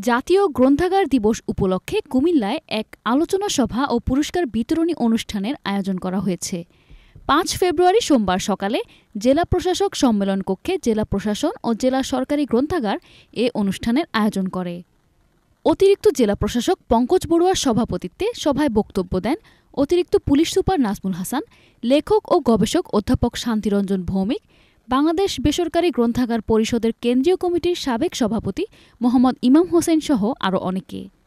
জাতীয় গ্রন্থাগার দিবস উপলক্ষে কুমিল্লায় এক আলোচনা সভা ও পুরস্কার বিতরণী অনুষ্ঠানের আয়োজন করা হয়েছে। ৫ ফেব্রুয়ারি সোমবার সকালে জেলা প্রশাসক সম্মেলন কক্ষে জেলা প্রশাসন ও জেলা সরকারি গ্রন্থাগার এ অনুষ্ঠানের আয়োজন করে। অতিরিক্ত জেলা প্রশাসক পঙ্কজ বড়ুয়ার সভাপতিত্বে সভায় বক্তব্য দেন অতিরিক্ত পুলিশ সুপার নাজমুল হাসান, লেখক ও গবেষক অধ্যাপক শান্তিরঞ্জন ভৌমিক, বাংলাদেশ বেসরকারি গ্রন্থাগার পরিষদের কেন্দ্রীয় কমিটির সাবেক সভাপতি মোহাম্মদ ইমাম হোসেন সহ আরও অনেকে।